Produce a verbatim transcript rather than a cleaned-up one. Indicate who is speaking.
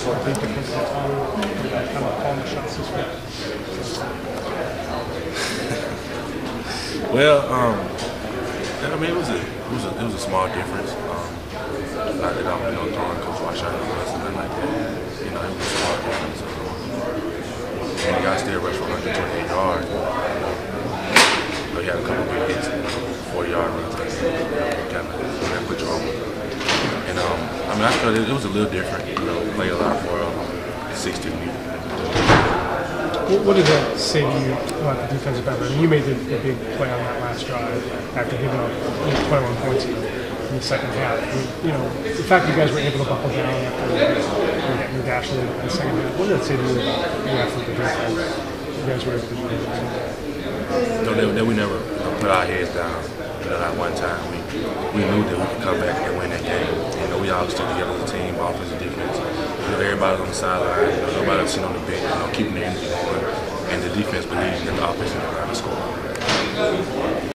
Speaker 1: a big difference in time, kind of calling the shots this week?
Speaker 2: Well, um, I mean, it was a it was a it was a small difference. Um, not that I'm you know throwing Coach Washington or something like that. You know, it was a small difference. Um, and the guy still rushed for one hundred twenty-eight yards. You know, he had a couple of big hits, forty yard runs. Like, you know, kind of that put you on. And um, I mean, I felt it, it was a little different. You know, played a lot for um, sixteen.
Speaker 1: What did that say to you about the defensive effort? I mean, you made the, the big play on that last drive after giving up you know, twenty-one points in the, in the second half. I mean, you know, the fact that you guys were able to buckle down after you know, getting dashed in the second half, what did that say to you about the effort the defense you guys were able to do?
Speaker 2: You know, that, that we never you know, put our heads down. You know, at one time we we knew that we could come back and win that game. You know, we all stood together as a team, offense and defense. You know, everybody on the sideline, you know, nobody else sitting on the bench, you know, keeping the energy going. And the defense believed that the offense was going to score.